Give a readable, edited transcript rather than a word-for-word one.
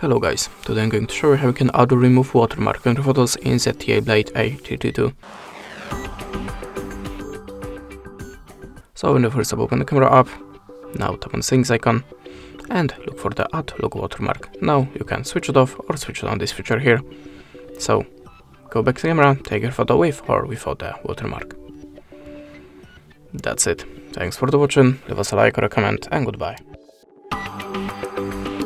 Hello guys, today I'm going to show you how you can auto remove watermark on your photos in ZTE Blade A32. So when you first open the camera app, now tap on the settings icon and look for the add logo watermark. Now you can switch it off or switch on this feature here. So go back to the camera, take your photo with or without the watermark. That's it. Thanks for watching, leave us a like or a comment and goodbye.